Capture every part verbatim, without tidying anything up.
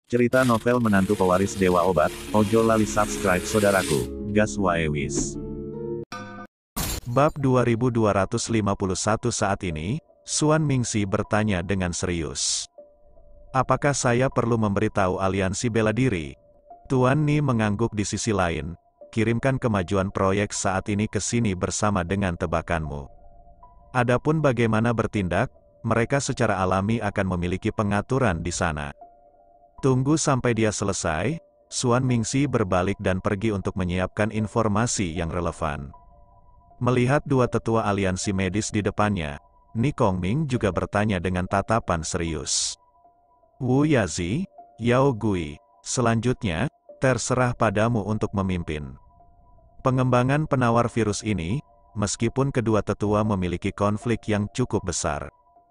Cerita novel menantu pewaris Dewa Obat, ojo lali subscribe saudaraku, gas wae wis. Bab dua ribu dua ratus lima puluh satu. Saat ini, Suan Mingxi bertanya dengan serius. Apakah saya perlu memberitahu aliansi bela diri? Tuan Ni mengangguk di sisi lain. Kirimkan kemajuan proyek saat ini ke sini bersama dengan tebakanmu. Adapun bagaimana bertindak, mereka secara alami akan memiliki pengaturan di sana. Tunggu sampai dia selesai, Suan Mingxi berbalik dan pergi untuk menyiapkan informasi yang relevan. Melihat dua tetua aliansi medis di depannya, Ni Kongming juga bertanya dengan tatapan serius. Wu Yazi, Yao Gui, selanjutnya, terserah padamu untuk memimpin pengembangan penawar virus ini, meskipun kedua tetua memiliki konflik yang cukup besar.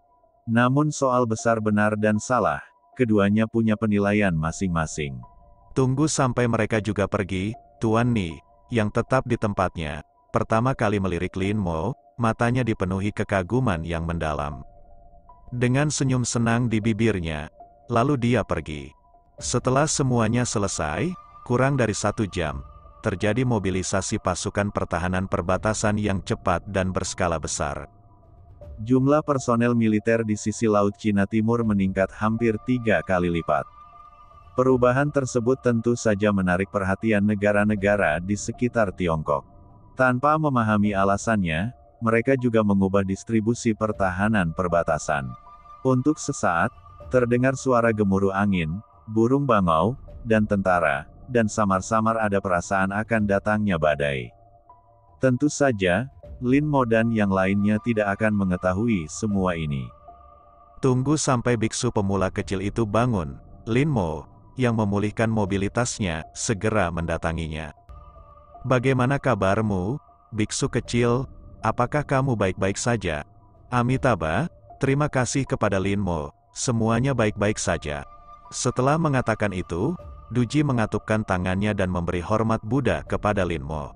Namun soal besar benar dan salah, keduanya punya penilaian masing-masing. Tunggu sampai mereka juga pergi, Tuan Ni, yang tetap di tempatnya, pertama kali melirik Lin Mo, matanya dipenuhi kekaguman yang mendalam. Dengan senyum senang di bibirnya, lalu dia pergi. Setelah semuanya selesai, kurang dari satu jam, terjadi mobilisasi pasukan pertahanan perbatasan yang cepat dan berskala besar. Jumlah personel militer di sisi Laut Cina Timur meningkat hampir tiga kali lipat. Perubahan tersebut tentu saja menarik perhatian negara-negara di sekitar Tiongkok. Tanpa memahami alasannya, mereka juga mengubah distribusi pertahanan perbatasan. Untuk sesaat, terdengar suara gemuruh angin, burung bangau, dan tentara, dan samar-samar ada perasaan akan datangnya badai. Tentu saja, Lin Mo dan yang lainnya tidak akan mengetahui semua ini. Tunggu sampai biksu pemula kecil itu bangun, Lin Mo, yang memulihkan mobilitasnya, segera mendatanginya. Bagaimana kabarmu, biksu kecil, apakah kamu baik-baik saja? Amitabha, terima kasih kepada Lin Mo, semuanya baik-baik saja. Setelah mengatakan itu, Duji mengatupkan tangannya dan memberi hormat Buddha kepada Lin Mo.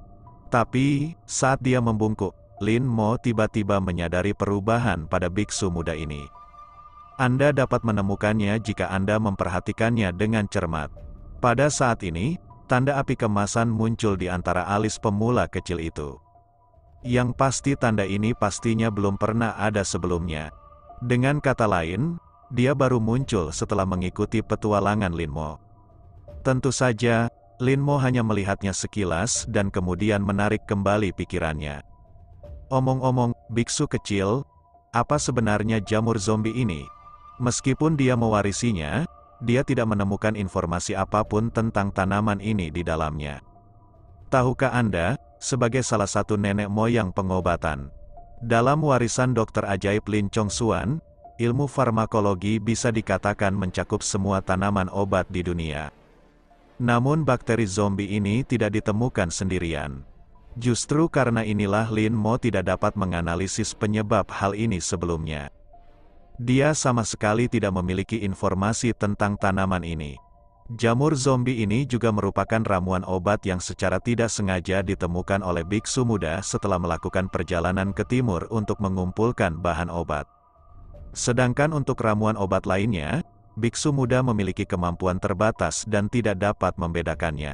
Tapi, saat dia membungkuk, Lin Mo tiba-tiba menyadari perubahan pada biksu muda ini. Anda dapat menemukannya jika Anda memperhatikannya dengan cermat. Pada saat ini, tanda api kemasan muncul di antara alis pemula kecil itu. Yang pasti tanda ini pastinya belum pernah ada sebelumnya. Dengan kata lain, dia baru muncul setelah mengikuti petualangan Lin Mo. Tentu saja, Lin Mo hanya melihatnya sekilas dan kemudian menarik kembali pikirannya. Omong-omong, biksu kecil, apa sebenarnya jamur zombie ini? Meskipun dia mewarisinya, dia tidak menemukan informasi apapun tentang tanaman ini di dalamnya. Tahukah Anda, sebagai salah satu nenek moyang pengobatan, dalam warisan dokter ajaib Lin Chong Suan, ilmu farmakologi bisa dikatakan mencakup semua tanaman obat di dunia. Namun bakteri zombie ini tidak ditemukan sendirian. Justru karena inilah Lin Mo tidak dapat menganalisis penyebab hal ini sebelumnya. Dia sama sekali tidak memiliki informasi tentang tanaman ini. Jamur zombie ini juga merupakan ramuan obat yang secara tidak sengaja ditemukan oleh biksu muda setelah melakukan perjalanan ke timur untuk mengumpulkan bahan obat. Sedangkan untuk ramuan obat lainnya, biksu muda memiliki kemampuan terbatas dan tidak dapat membedakannya.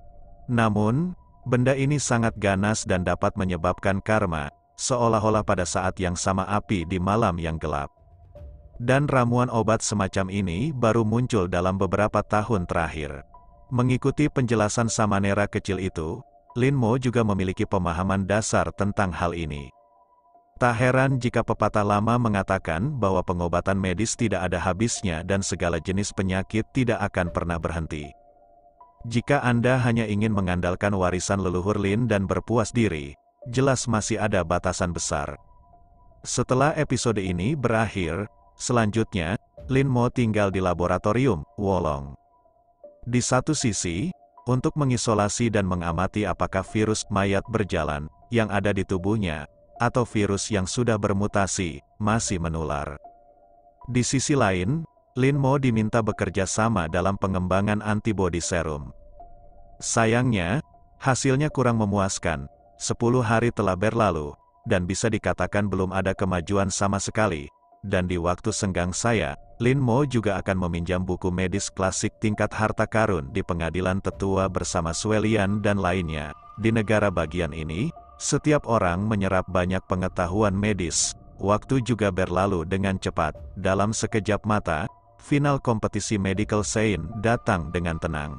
Namun, benda ini sangat ganas dan dapat menyebabkan karma, seolah-olah pada saat yang sama api di malam yang gelap. Dan ramuan obat semacam ini baru muncul dalam beberapa tahun terakhir. Mengikuti penjelasan Samanera kecil itu, Lin Mo juga memiliki pemahaman dasar tentang hal ini. Tak heran jika pepatah lama mengatakan bahwa pengobatan medis tidak ada habisnya dan segala jenis penyakit tidak akan pernah berhenti. Jika Anda hanya ingin mengandalkan warisan leluhur Lin dan berpuas diri, jelas masih ada batasan besar. Setelah episode ini berakhir, selanjutnya, Lin Mo tinggal di laboratorium Wolong. Di satu sisi, untuk mengisolasi dan mengamati apakah virus mayat berjalan yang ada di tubuhnya, atau virus yang sudah bermutasi, masih menular. Di sisi lain, Lin Mo diminta bekerja sama dalam pengembangan antibodi serum. Sayangnya, hasilnya kurang memuaskan. Sepuluh hari telah berlalu, dan bisa dikatakan belum ada kemajuan sama sekali. dan di waktu senggang saya, Lin Mo juga akan meminjam buku medis klasik tingkat harta karun di pengadilan tetua bersama Suelian dan lainnya. Di negara bagian ini, setiap orang menyerap banyak pengetahuan medis. Waktu juga berlalu dengan cepat. Dalam sekejap mata, final kompetisi Medical Science datang dengan tenang.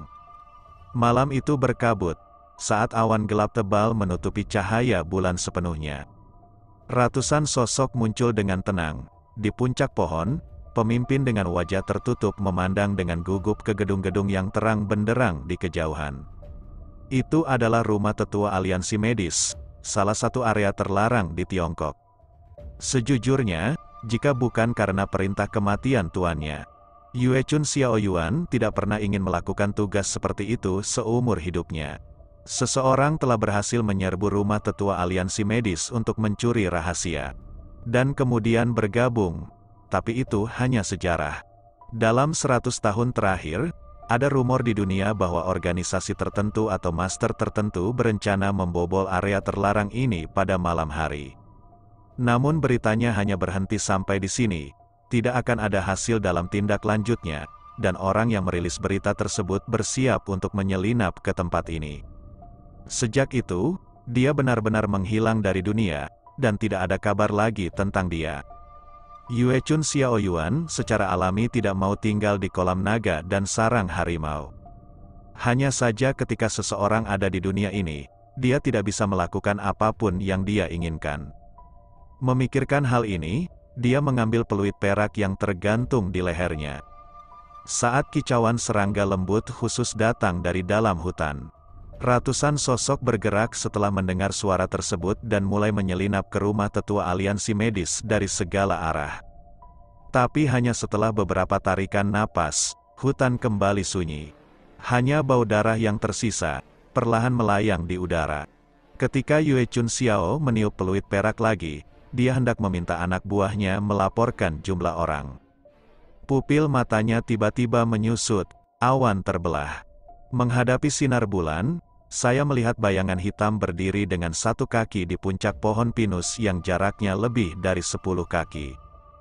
Malam itu berkabut, saat awan gelap tebal menutupi cahaya bulan sepenuhnya. Ratusan sosok muncul dengan tenang. Di puncak pohon, pemimpin dengan wajah tertutup memandang dengan gugup ke gedung-gedung yang terang benderang di kejauhan. Itu adalah rumah tetua aliansi medis, salah satu area terlarang di Tiongkok. Sejujurnya, jika bukan karena perintah kematian tuannya, Yue Chun Xiaoyuan tidak pernah ingin melakukan tugas seperti itu seumur hidupnya. Seseorang telah berhasil menyerbu rumah tetua aliansi medis untuk mencuri rahasia. Dan kemudian bergabung. Tapi itu hanya sejarah. Dalam seratus tahun terakhir, ada rumor di dunia bahwa organisasi tertentu atau master tertentu berencana membobol area terlarang ini pada malam hari. Namun beritanya hanya berhenti sampai di sini. Tidak akan ada hasil dalam tindak lanjutnya, dan orang yang merilis berita tersebut bersiap untuk menyelinap ke tempat ini. Sejak itu, dia benar-benar menghilang dari dunia, dan tidak ada kabar lagi tentang dia. Yue Chun Xiaoyuan secara alami tidak mau tinggal di kolam naga dan sarang harimau. Hanya saja ketika seseorang ada di dunia ini, dia tidak bisa melakukan apapun yang dia inginkan. Memikirkan hal ini, dia mengambil peluit perak yang tergantung di lehernya. Saat kicauan serangga lembut khusus datang dari dalam hutan, ratusan sosok bergerak setelah mendengar suara tersebut dan mulai menyelinap ke rumah tetua aliansi medis dari segala arah. Tapi hanya setelah beberapa tarikan napas, hutan kembali sunyi. Hanya bau darah yang tersisa, perlahan melayang di udara. Ketika Yue Chun Xiao meniup peluit perak lagi, dia hendak meminta anak buahnya melaporkan jumlah orang. Pupil matanya tiba-tiba menyusut, awan terbelah. Menghadapi sinar bulan, saya melihat bayangan hitam berdiri dengan satu kaki di puncak pohon pinus yang jaraknya lebih dari sepuluh kaki.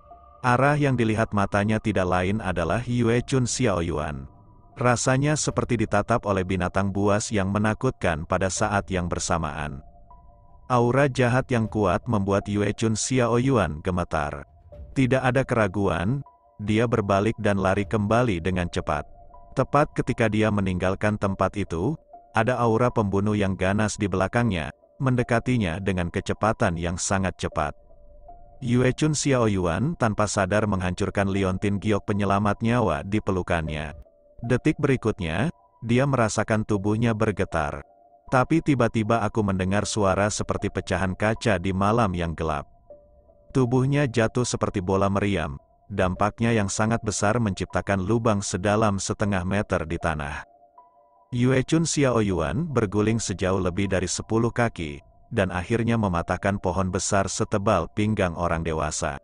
Arah yang dilihat matanya tidak lain adalah Yue Chun Xiaoyuan. Rasanya seperti ditatap oleh binatang buas yang menakutkan pada saat yang bersamaan. Aura jahat yang kuat membuat Yue Chun Xiaoyuan gemetar. Tidak ada keraguan, dia berbalik dan lari kembali dengan cepat. Tepat ketika dia meninggalkan tempat itu, ada aura pembunuh yang ganas di belakangnya, mendekatinya dengan kecepatan yang sangat cepat. Yue Chun Xiaoyuan tanpa sadar menghancurkan liontin giok penyelamat nyawa di pelukannya. Detik berikutnya, dia merasakan tubuhnya bergetar. Tapi tiba-tiba aku mendengar suara seperti pecahan kaca di malam yang gelap. Tubuhnya jatuh seperti bola meriam. Dampaknya yang sangat besar menciptakan lubang sedalam setengah meter di tanah. Yue Chun Xiaoyuan berguling sejauh lebih dari sepuluh kaki, dan akhirnya mematahkan pohon besar setebal pinggang orang dewasa.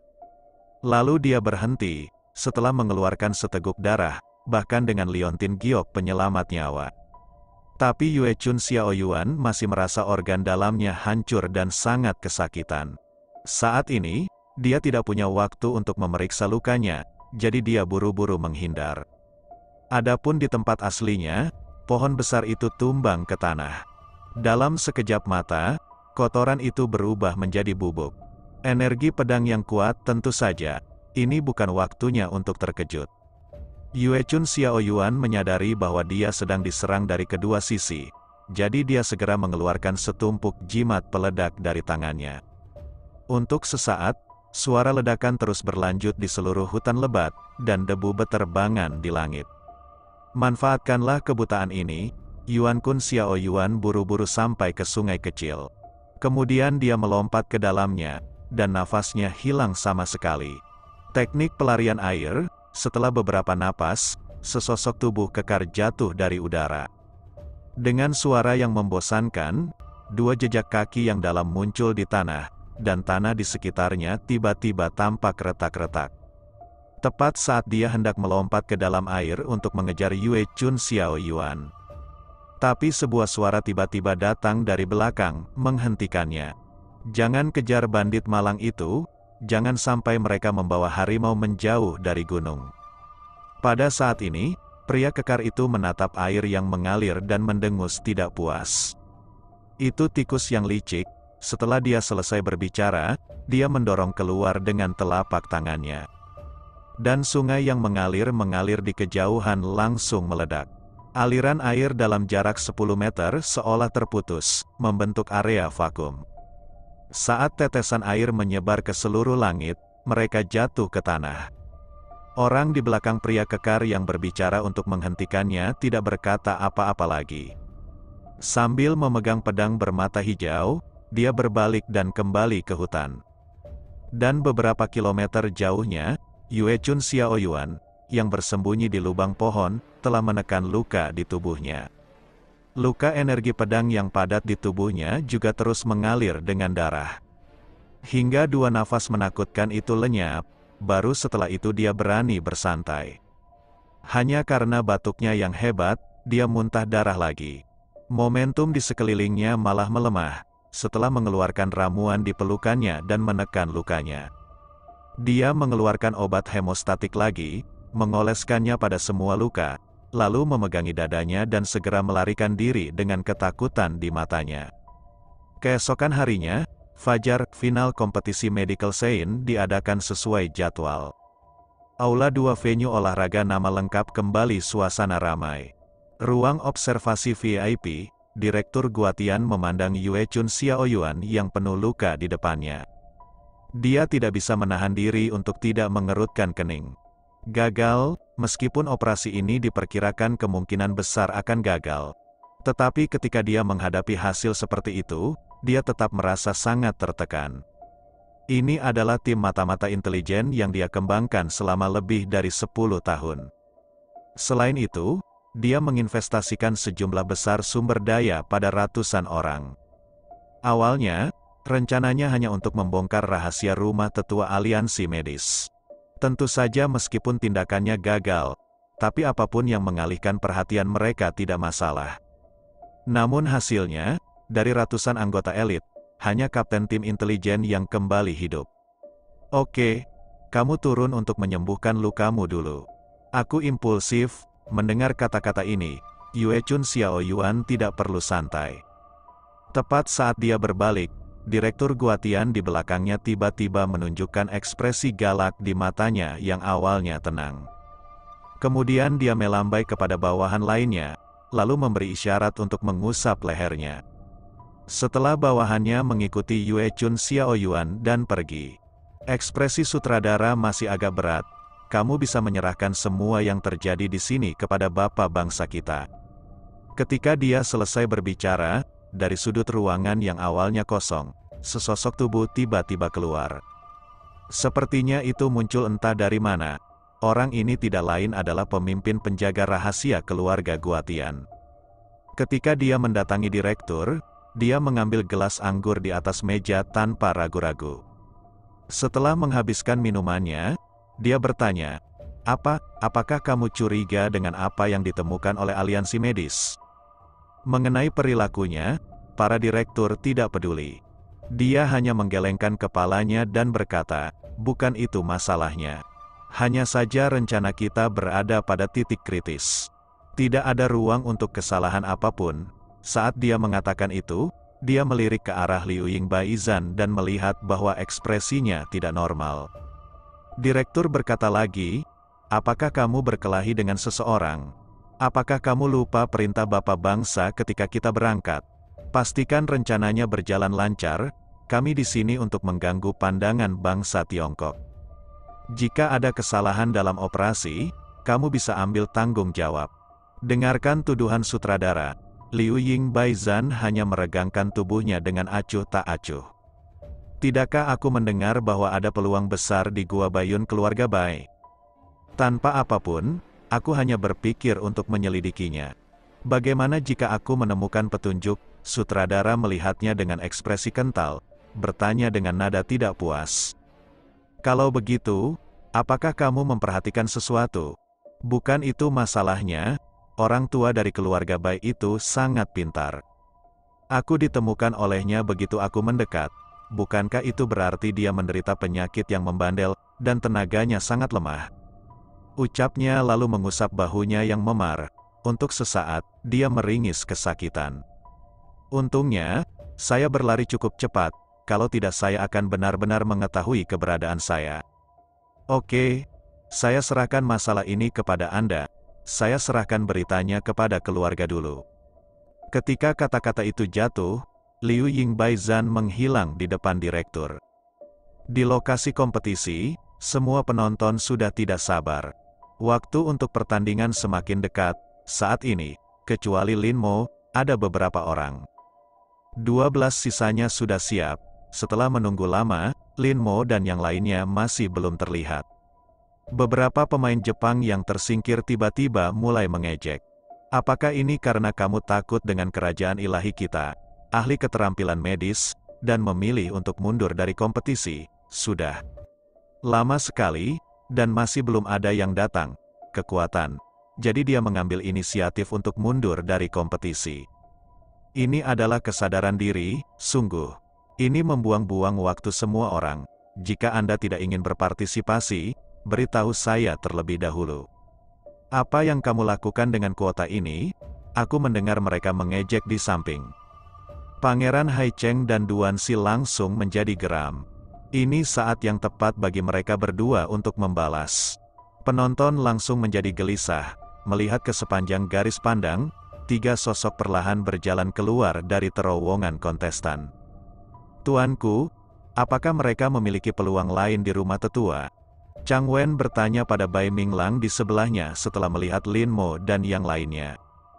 Lalu dia berhenti, setelah mengeluarkan seteguk darah, bahkan dengan liontin giok penyelamat nyawa. Tapi Yue Chun Xiaoyuan masih merasa organ dalamnya hancur dan sangat kesakitan. Saat ini, dia tidak punya waktu untuk memeriksa lukanya, jadi dia buru-buru menghindar. Adapun di tempat aslinya, pohon besar itu tumbang ke tanah. Dalam sekejap mata, kotoran itu berubah menjadi bubuk. Energi pedang yang kuat tentu saja, ini bukan waktunya untuk terkejut. Yue Chun Xiaoyuan menyadari bahwa dia sedang diserang dari kedua sisi, jadi dia segera mengeluarkan setumpuk jimat peledak dari tangannya. Untuk sesaat, suara ledakan terus berlanjut di seluruh hutan lebat, dan debu beterbangan di langit. Manfaatkanlah kebutaan ini, Yuan Kun Xiaoyuan buru-buru sampai ke sungai kecil. Kemudian dia melompat ke dalamnya, dan nafasnya hilang sama sekali. Teknik pelarian air, setelah beberapa napas, sesosok tubuh kekar jatuh dari udara. Dengan suara yang membosankan, dua jejak kaki yang dalam muncul di tanah, dan tanah di sekitarnya tiba-tiba tampak retak-retak. Tepat saat dia hendak melompat ke dalam air untuk mengejar Yue Chun Xiaoyuan. Tapi sebuah suara tiba-tiba datang dari belakang, menghentikannya. Jangan kejar bandit malang itu, jangan sampai mereka membawa harimau menjauh dari gunung. Pada saat ini, pria kekar itu menatap air yang mengalir dan mendengus tidak puas. Itu tikus yang licik. Setelah dia selesai berbicara, dia mendorong keluar dengan telapak tangannya. Dan sungai yang mengalir mengalir di kejauhan langsung meledak. Aliran air dalam jarak sepuluh meter seolah terputus, membentuk area vakum. Saat tetesan air menyebar ke seluruh langit, mereka jatuh ke tanah. Orang di belakang pria kekar yang berbicara untuk menghentikannya tidak berkata apa-apa lagi. Sambil memegang pedang bermata hijau, dia berbalik dan kembali ke hutan. Dan beberapa kilometer jauhnya, Yue Chun Xiaoyuan, yang bersembunyi di lubang pohon, telah menekan luka di tubuhnya. Luka energi pedang yang padat di tubuhnya juga terus mengalir dengan darah. Hingga dua nafas menakutkan itu lenyap, baru setelah itu dia berani bersantai. Hanya karena batuknya yang hebat, dia muntah darah lagi. Momentum di sekelilingnya malah melemah, setelah mengeluarkan ramuan di pelukannya dan menekan lukanya. Dia mengeluarkan obat hemostatik lagi, mengoleskannya pada semua luka, lalu memegangi dadanya dan segera melarikan diri dengan ketakutan di matanya. Keesokan harinya, fajar, final kompetisi Medical Science diadakan sesuai jadwal. Aula dua venue olahraga nama lengkap kembali suasana ramai. Ruang observasi V I P, Direktur Guatian memandang Yue Chun Xiaoyuan yang penuh luka di depannya. Dia tidak bisa menahan diri untuk tidak mengerutkan kening. Gagal, meskipun operasi ini diperkirakan kemungkinan besar akan gagal. Tetapi ketika dia menghadapi hasil seperti itu, dia tetap merasa sangat tertekan. Ini adalah tim mata-mata intelijen yang dia kembangkan selama lebih dari sepuluh tahun. Selain itu, dia menginvestasikan sejumlah besar sumber daya pada ratusan orang. Awalnya, rencananya hanya untuk membongkar rahasia rumah tetua aliansi medis. Tentu saja meskipun tindakannya gagal, tapi apapun yang mengalihkan perhatian mereka tidak masalah. Namun hasilnya, dari ratusan anggota elit, hanya kapten tim intelijen yang kembali hidup. Oke, kamu turun untuk menyembuhkan lukamu dulu. Aku impulsif. Mendengar kata-kata ini, Yue Chun Xiaoyuan tidak perlu santai. Tepat saat dia berbalik, Direktur Guatian di belakangnya tiba-tiba menunjukkan ekspresi galak di matanya yang awalnya tenang. Kemudian dia melambai kepada bawahan lainnya, lalu memberi isyarat untuk mengusap lehernya. Setelah bawahannya mengikuti Yue Chun Xiaoyuan dan pergi. Ekspresi sutradara masih agak berat. Kamu bisa menyerahkan semua yang terjadi di sini kepada Bapak bangsa kita. Ketika dia selesai berbicara, dari sudut ruangan yang awalnya kosong, sesosok tubuh tiba-tiba keluar. Sepertinya itu muncul entah dari mana. Orang ini tidak lain adalah pemimpin penjaga rahasia keluarga Guatian. Ketika dia mendatangi direktur, dia mengambil gelas anggur di atas meja tanpa ragu-ragu. Setelah menghabiskan minumannya, dia bertanya, "Apa, apakah kamu curiga dengan apa yang ditemukan oleh aliansi medis?" Mengenai perilakunya, para direktur tidak peduli. Dia hanya menggelengkan kepalanya dan berkata, "Bukan itu masalahnya. Hanya saja rencana kita berada pada titik kritis. Tidak ada ruang untuk kesalahan apapun." Saat dia mengatakan itu, dia melirik ke arah Liu Yingbaizan dan melihat bahwa ekspresinya tidak normal. Direktur berkata lagi, "Apakah kamu berkelahi dengan seseorang? Apakah kamu lupa perintah Bapak bangsa ketika kita berangkat? Pastikan rencananya berjalan lancar, kami di sini untuk mengganggu pandangan bangsa Tiongkok. Jika ada kesalahan dalam operasi, kamu bisa ambil tanggung jawab." Dengarkan tuduhan sutradara, Liu Yingbaizan hanya meregangkan tubuhnya dengan acuh tak acuh. "Tidakkah aku mendengar bahwa ada peluang besar di Gua Bayun keluarga Bai? Tanpa apapun, aku hanya berpikir untuk menyelidikinya. Bagaimana jika aku menemukan petunjuk?" Sutradara melihatnya dengan ekspresi kental, bertanya dengan nada tidak puas. "Kalau begitu, apakah kamu memperhatikan sesuatu? Bukan itu masalahnya, orang tua dari keluarga Bai itu sangat pintar. Aku ditemukan olehnya begitu aku mendekat. bukankah itu berarti dia menderita penyakit yang membandel, dan tenaganya sangat lemah? Ucapnya lalu mengusap bahunya yang memar. Untuk sesaat, dia meringis kesakitan. Untungnya, saya berlari cukup cepat, kalau tidak saya akan benar-benar mengetahui keberadaan saya. Oke, saya serahkan masalah ini kepada Anda. Saya serahkan beritanya kepada keluarga dulu. Ketika kata-kata itu jatuh, Liu Yingbaizhan menghilang di depan direktur. Di lokasi kompetisi, semua penonton sudah tidak sabar. Waktu untuk pertandingan semakin dekat. Saat ini, kecuali Lin Mo, ada beberapa orang. Dua belas sisanya sudah siap. Setelah menunggu lama, Lin Mo dan yang lainnya masih belum terlihat. Beberapa pemain Jepang yang tersingkir tiba-tiba mulai mengejek. Apakah ini karena kamu takut dengan kerajaan ilahi kita, ahli keterampilan medis, dan memilih untuk mundur dari kompetisi? Sudah lama sekali, dan masih belum ada yang datang. Kekuatan. Jadi dia mengambil inisiatif untuk mundur dari kompetisi. Ini adalah kesadaran diri, sungguh. Ini membuang-buang waktu semua orang. Jika Anda tidak ingin berpartisipasi, beritahu saya terlebih dahulu. Apa yang kamu lakukan dengan kuota ini? Aku mendengar mereka mengejek di samping. Pangeran Haicheng dan Duan Xi langsung menjadi geram. Ini saat yang tepat bagi mereka berdua untuk membalas. Penonton langsung menjadi gelisah, melihat ke sepanjang garis pandang, tiga sosok perlahan berjalan keluar dari terowongan kontestan. Tuanku, apakah mereka memiliki peluang lain di rumah tetua? Chang Wen bertanya pada Bai Minglang di sebelahnya setelah melihat Lin Mo dan yang lainnya.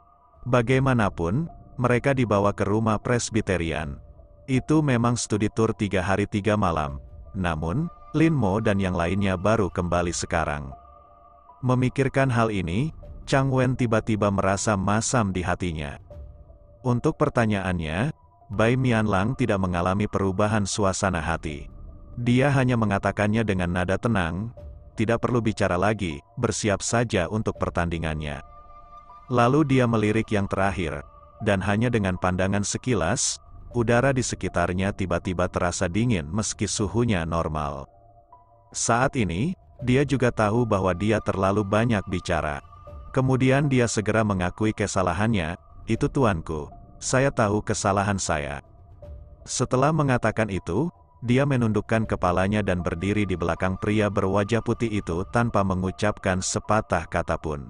Bagaimanapun, mereka dibawa ke rumah presbiterian. Itu memang studi tur tiga hari tiga malam. Namun, Lin Mo dan yang lainnya baru kembali sekarang. Memikirkan hal ini, Chang Wen tiba-tiba merasa masam di hatinya. Untuk pertanyaannya, Bai Mianlang tidak mengalami perubahan suasana hati. Dia hanya mengatakannya dengan nada tenang, tidak perlu bicara lagi, bersiap saja untuk pertandingannya. Lalu dia melirik yang terakhir, dan hanya dengan pandangan sekilas, udara di sekitarnya tiba-tiba terasa dingin meski suhunya normal. Saat ini, dia juga tahu bahwa dia terlalu banyak bicara. Kemudian dia segera mengakui kesalahannya, itu tuanku, saya tahu kesalahan saya. Setelah mengatakan itu, dia menundukkan kepalanya dan berdiri di belakang pria berwajah putih itu tanpa mengucapkan sepatah kata pun.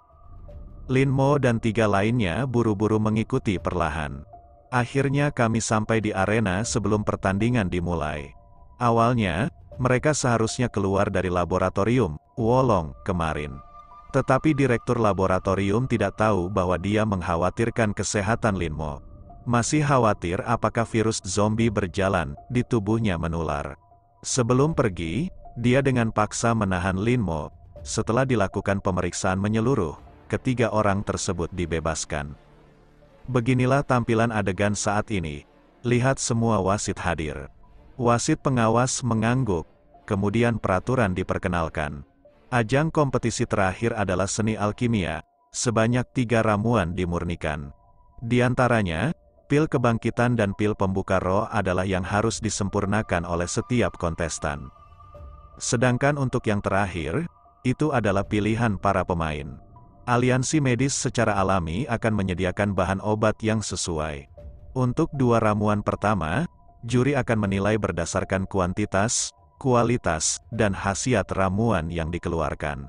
Lin Mo dan tiga lainnya buru-buru mengikuti perlahan. Akhirnya kami sampai di arena sebelum pertandingan dimulai. Awalnya, mereka seharusnya keluar dari laboratorium, Wolong, kemarin. Tetapi direktur laboratorium tidak tahu bahwa dia mengkhawatirkan kesehatan Lin Mo. Masih khawatir apakah virus zombie berjalan di tubuhnya menular. Sebelum pergi, dia dengan paksa menahan Lin Mo. Setelah dilakukan pemeriksaan menyeluruh, ketiga orang tersebut dibebaskan. Beginilah tampilan adegan saat ini. Lihat semua wasit hadir. Wasit pengawas mengangguk, kemudian peraturan diperkenalkan. Ajang kompetisi terakhir adalah seni alkimia, sebanyak tiga ramuan dimurnikan. Di antaranya, pil kebangkitan dan pil pembuka roh adalah yang harus disempurnakan oleh setiap kontestan. Sedangkan untuk yang terakhir, itu adalah pilihan para pemain. Aliansi medis secara alami akan menyediakan bahan obat yang sesuai. Untuk dua ramuan pertama, juri akan menilai berdasarkan kuantitas, kualitas, dan khasiat ramuan yang dikeluarkan.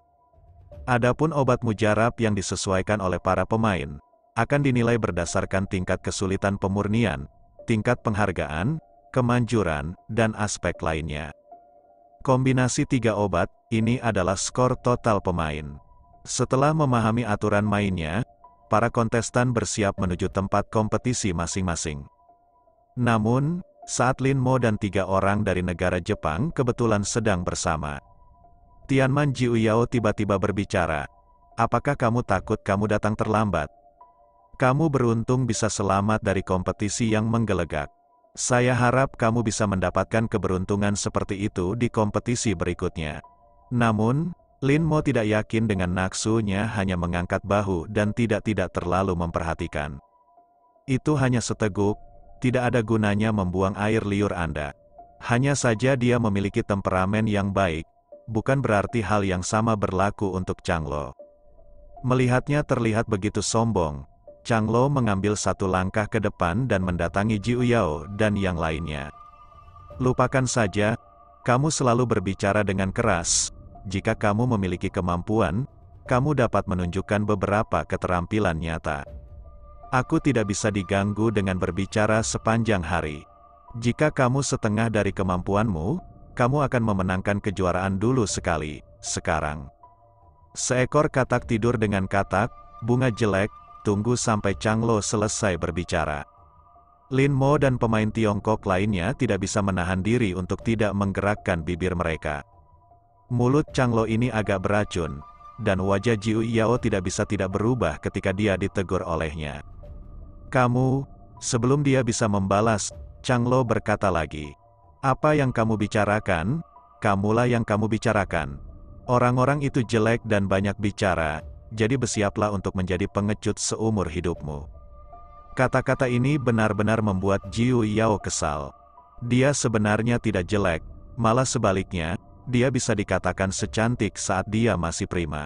Adapun obat mujarab yang disesuaikan oleh para pemain, akan dinilai berdasarkan tingkat kesulitan pemurnian, tingkat penghargaan, kemanjuran, dan aspek lainnya. Kombinasi tiga obat, ini adalah skor total pemain. Setelah memahami aturan mainnya, para kontestan bersiap menuju tempat kompetisi masing-masing. Namun, saat Lin Mo dan tiga orang dari negara Jepang kebetulan sedang bersama, Tianman Jiuyao tiba-tiba berbicara, apakah kamu takut kamu datang terlambat? Kamu beruntung bisa selamat dari kompetisi yang menggelegak. Saya harap kamu bisa mendapatkan keberuntungan seperti itu di kompetisi berikutnya. Namun, Lin Mo tidak yakin dengan naksunya hanya mengangkat bahu dan tidak-tidak terlalu memperhatikan. Itu hanya seteguk. Tidak ada gunanya membuang air liur Anda. Hanya saja dia memiliki temperamen yang baik, bukan berarti hal yang sama berlaku untuk Changlo. Melihatnya terlihat begitu sombong, Changlo mengambil satu langkah ke depan dan mendatangi Jiu Yao dan yang lainnya. Lupakan saja, kamu selalu berbicara dengan keras. Jika kamu memiliki kemampuan, kamu dapat menunjukkan beberapa keterampilan nyata. Aku tidak bisa diganggu dengan berbicara sepanjang hari. Jika kamu setengah dari kemampuanmu, kamu akan memenangkan kejuaraan dulu sekali, sekarang. Seekor katak tidur dengan katak, bunga jelek, tunggu sampai Changlo selesai berbicara. Lin Mo dan pemain Tiongkok lainnya tidak bisa menahan diri untuk tidak menggerakkan bibir mereka. Mulut Changlo ini agak beracun, dan wajah Jiu Yao tidak bisa tidak berubah ketika dia ditegur olehnya. Kamu, sebelum dia bisa membalas, Changlo berkata lagi. Apa yang kamu bicarakan? Kamulah yang kamu bicarakan. Orang-orang itu jelek dan banyak bicara, jadi bersiaplah untuk menjadi pengecut seumur hidupmu. Kata-kata ini benar-benar membuat Jiu Yao kesal. Dia sebenarnya tidak jelek, malah sebaliknya, dia bisa dikatakan secantik saat dia masih prima.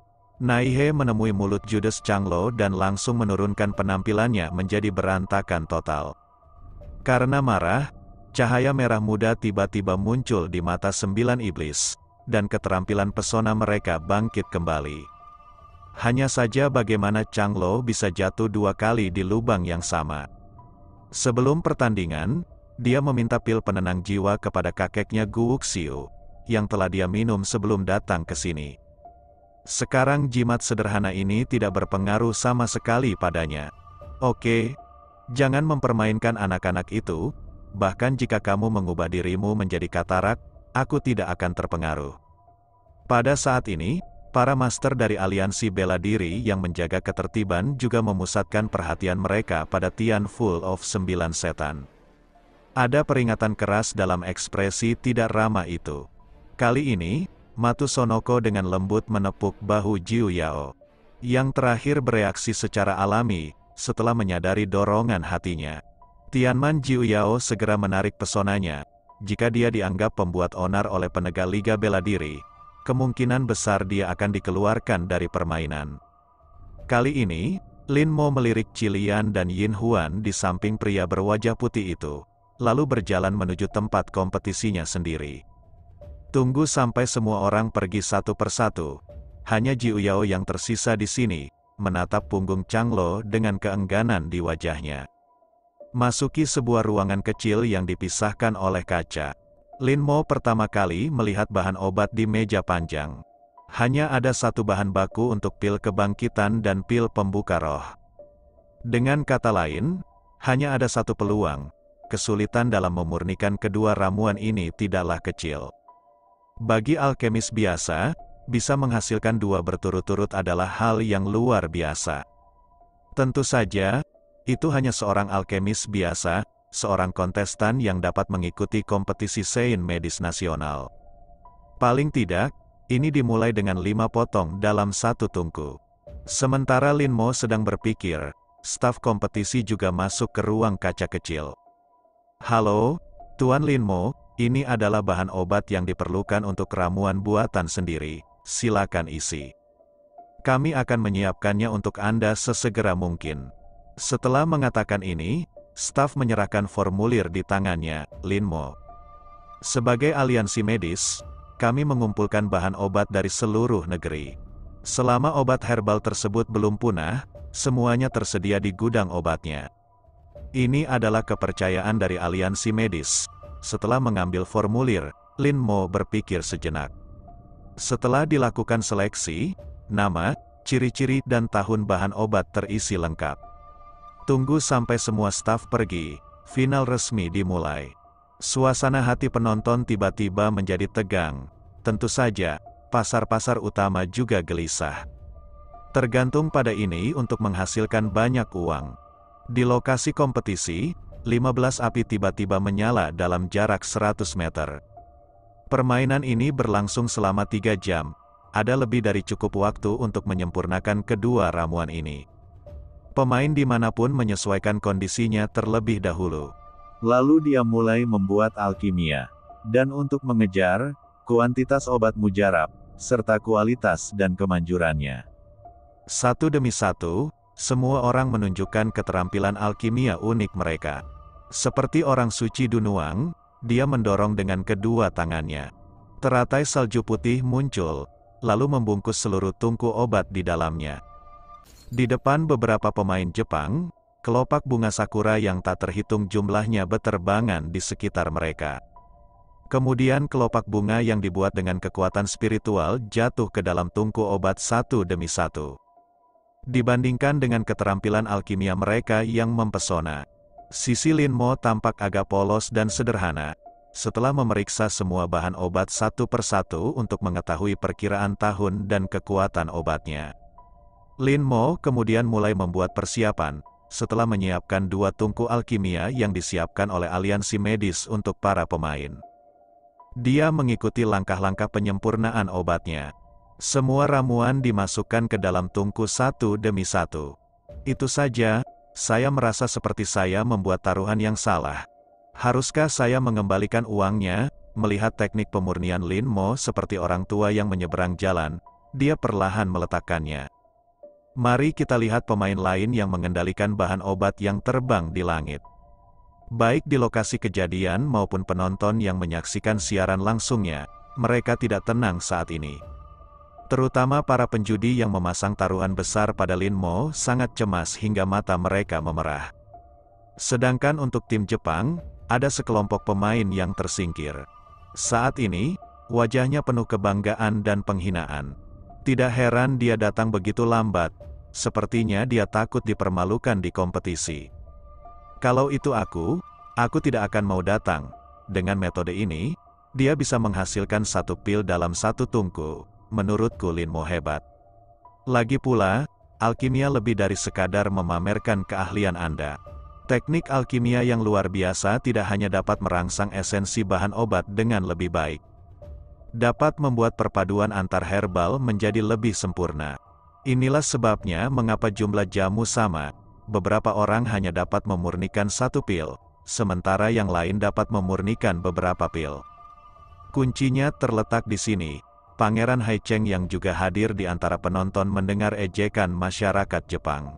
Naihe menemui mulut judes Changlo dan langsung menurunkan penampilannya menjadi berantakan total. Karena marah, cahaya merah muda tiba-tiba muncul di mata sembilan iblis, dan keterampilan pesona mereka bangkit kembali. Hanya saja bagaimana Changlo bisa jatuh dua kali di lubang yang sama. Sebelum pertandingan, dia meminta pil penenang jiwa kepada kakeknya Gu Wuxiu, yang telah dia minum sebelum datang ke sini. Sekarang jimat sederhana ini tidak berpengaruh sama sekali padanya. Oke, jangan mempermainkan anak-anak itu, bahkan jika kamu mengubah dirimu menjadi katarak, aku tidak akan terpengaruh. Pada saat ini, para master dari aliansi bela diri yang menjaga ketertiban juga memusatkan perhatian mereka pada Tian Full of Sembilan Setan. Ada peringatan keras dalam ekspresi tidak ramah itu. Kali ini, Matu Sonoko dengan lembut menepuk bahu Jiu Yao. Yang terakhir bereaksi secara alami, setelah menyadari dorongan hatinya. Tianman Jiu Yao segera menarik pesonanya. Jika dia dianggap pembuat onar oleh penegak Liga Bela Diri, kemungkinan besar dia akan dikeluarkan dari permainan. Kali ini, Lin Mo melirik Cilian dan Yin Huan di samping pria berwajah putih itu, lalu berjalan menuju tempat kompetisinya sendiri. Tunggu sampai semua orang pergi satu persatu. Hanya Jiu Yao yang tersisa di sini, menatap punggung Changlo dengan keengganan di wajahnya. Masuki sebuah ruangan kecil yang dipisahkan oleh kaca. Lin Mo pertama kali melihat bahan obat di meja panjang. Hanya ada satu bahan baku untuk pil kebangkitan dan pil pembuka roh. Dengan kata lain, hanya ada satu peluang. Kesulitan dalam memurnikan kedua ramuan ini tidaklah kecil. Bagi alkemis biasa, bisa menghasilkan dua berturut-turut adalah hal yang luar biasa. Tentu saja, itu hanya seorang alkemis biasa, seorang kontestan yang dapat mengikuti kompetisi Sein Medis Nasional. Paling tidak, ini dimulai dengan lima potong dalam satu tungku. Sementara Lin Mo sedang berpikir, staf kompetisi juga masuk ke ruang kaca kecil. Halo, Tuan Lin Mo, ini adalah bahan obat yang diperlukan untuk ramuan buatan sendiri, silakan isi. Kami akan menyiapkannya untuk Anda sesegera mungkin. Setelah mengatakan ini, staf menyerahkan formulir di tangannya, Lin Mo. Sebagai aliansi medis, kami mengumpulkan bahan obat dari seluruh negeri. Selama obat herbal tersebut belum punah, semuanya tersedia di gudang obatnya. Ini adalah kepercayaan dari aliansi medis. Setelah mengambil formulir, Lin Mo berpikir sejenak. Setelah dilakukan seleksi, nama, ciri-ciri dan tahun bahan obat terisi lengkap. Tunggu sampai semua staf pergi, final resmi dimulai. Suasana hati penonton tiba-tiba menjadi tegang. Tentu saja, pasar-pasar utama juga gelisah. Tergantung pada ini untuk menghasilkan banyak uang. Di lokasi kompetisi, lima belas api tiba-tiba menyala dalam jarak seratus meter. Permainan ini berlangsung selama tiga jam. Ada lebih dari cukup waktu untuk menyempurnakan kedua ramuan ini. Pemain dimanapun menyesuaikan kondisinya terlebih dahulu. Lalu dia mulai membuat alkimia. Dan untuk mengejar kuantitas obat mujarab, serta kualitas dan kemanjurannya. Satu demi satu, semua orang menunjukkan keterampilan alkimia unik mereka. Seperti orang suci Dunuang, dia mendorong dengan kedua tangannya. Teratai salju putih muncul, lalu membungkus seluruh tungku obat di dalamnya. Di depan beberapa pemain Jepang, kelopak bunga sakura yang tak terhitung jumlahnya beterbangan di sekitar mereka. Kemudian kelopak bunga yang dibuat dengan kekuatan spiritual jatuh ke dalam tungku obat satu demi satu. Dibandingkan dengan keterampilan alkimia mereka yang mempesona, sisi Lin Mo tampak agak polos dan sederhana. Setelah memeriksa semua bahan obat satu persatu untuk mengetahui perkiraan tahun dan kekuatan obatnya, Lin Mo kemudian mulai membuat persiapan, setelah menyiapkan dua tungku alkimia yang disiapkan oleh aliansi medis untuk para pemain. Dia mengikuti langkah-langkah penyempurnaan obatnya. Semua ramuan dimasukkan ke dalam tungku satu demi satu. Itu saja, saya merasa seperti saya membuat taruhan yang salah. Haruskah saya mengembalikan uangnya? Melihat teknik pemurnian Lin Mo seperti orang tua yang menyeberang jalan, dia perlahan meletakkannya. Mari kita lihat pemain lain yang mengendalikan bahan obat yang terbang di langit. Baik di lokasi kejadian maupun penonton yang menyaksikan siaran langsungnya, mereka tidak tenang saat ini. Terutama para penjudi yang memasang taruhan besar pada Lin Mo sangat cemas hingga mata mereka memerah. Sedangkan untuk tim Jepang, ada sekelompok pemain yang tersingkir. Saat ini, wajahnya penuh kebanggaan dan penghinaan. Tidak heran dia datang begitu lambat, sepertinya dia takut dipermalukan di kompetisi. Kalau itu aku, aku tidak akan mau datang. Dengan metode ini, dia bisa menghasilkan satu pil dalam satu tungku. Menurutku Lin Mo hebat. Lagi pula, alkimia lebih dari sekadar memamerkan keahlian Anda. Teknik alkimia yang luar biasa tidak hanya dapat merangsang esensi bahan obat dengan lebih baik, dapat membuat perpaduan antar herbal menjadi lebih sempurna. Inilah sebabnya mengapa jumlah jamu sama, beberapa orang hanya dapat memurnikan satu pil, sementara yang lain dapat memurnikan beberapa pil. Kuncinya terletak di sini. Pangeran Haicheng yang juga hadir di antara penonton mendengar ejekan masyarakat Jepang.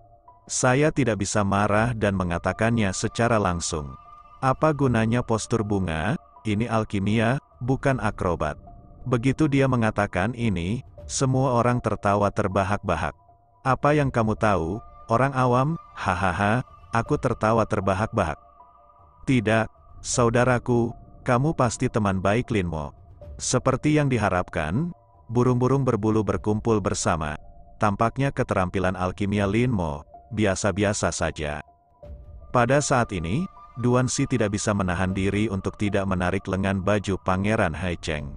Saya tidak bisa marah dan mengatakannya secara langsung. Apa gunanya postur bunga? Ini alkimia, bukan akrobat. Begitu dia mengatakan ini, semua orang tertawa terbahak-bahak. Apa yang kamu tahu, orang awam? Hahaha, aku tertawa terbahak-bahak. Tidak, saudaraku, kamu pasti teman baik Lin Mo. Seperti yang diharapkan, burung-burung berbulu berkumpul bersama. Tampaknya keterampilan alkimia Lin Mo biasa-biasa saja. Pada saat ini, Duan Xi tidak bisa menahan diri untuk tidak menarik lengan baju Pangeran Haicheng.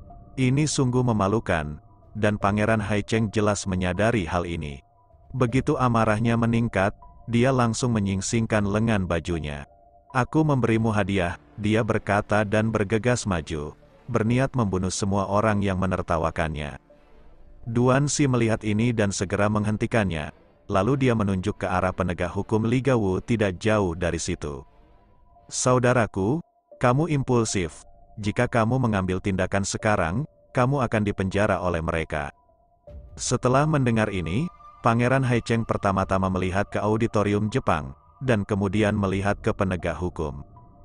Ini sungguh memalukan, dan Pangeran Haicheng jelas menyadari hal ini. Begitu amarahnya meningkat, dia langsung menyingsingkan lengan bajunya. Aku memberimu hadiah, dia berkata dan bergegas maju, berniat membunuh semua orang yang menertawakannya. Duan Xi melihat ini dan segera menghentikannya, lalu dia menunjuk ke arah penegak hukum Liga Wu tidak jauh dari situ. Saudaraku, kamu impulsif. Jika kamu mengambil tindakan sekarang, kamu akan dipenjara oleh mereka. Setelah mendengar ini, Pangeran Haicheng pertama-tama melihat ke auditorium Jepang, dan kemudian melihat ke penegak hukum.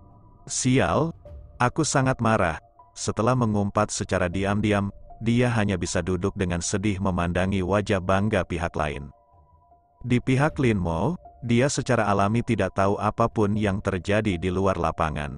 Sial, aku sangat marah. Setelah mengumpat secara diam-diam, dia hanya bisa duduk dengan sedih memandangi wajah bangga pihak lain. Di pihak Lin Mo, dia secara alami tidak tahu apapun yang terjadi di luar lapangan.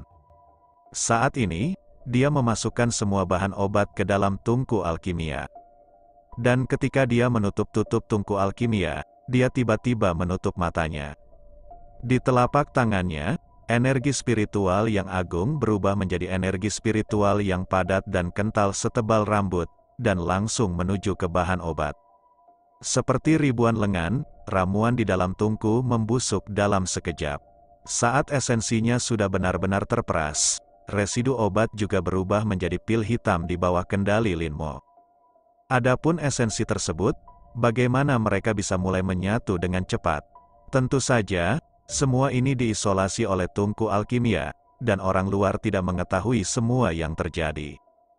Saat ini, dia memasukkan semua bahan obat ke dalam tungku alkimia. Dan ketika dia menutup-tutup tungku alkimia, dia tiba-tiba menutup matanya. Di telapak tangannya, energi spiritual yang agung berubah menjadi energi spiritual yang padat dan kental setebal rambut, dan langsung menuju ke bahan obat. Seperti ribuan lengan, ramuan di dalam tungku membusuk dalam sekejap. Saat esensinya sudah benar-benar terperas, residu obat juga berubah menjadi pil hitam di bawah kendali Lin Mo. Adapun esensi tersebut, bagaimana mereka bisa mulai menyatu dengan cepat? Tentu saja, Semua ini diisolasi oleh tungku alkimia, dan orang luar tidak mengetahui semua yang terjadi.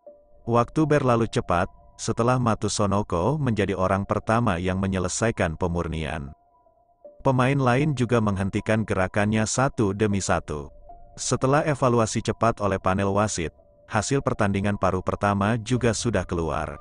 Waktu berlalu cepat, setelah Matsusonoko menjadi orang pertama yang menyelesaikan pemurnian. Pemain lain juga menghentikan gerakannya satu demi satu. Setelah evaluasi cepat oleh panel wasit, hasil pertandingan paruh pertama juga sudah keluar.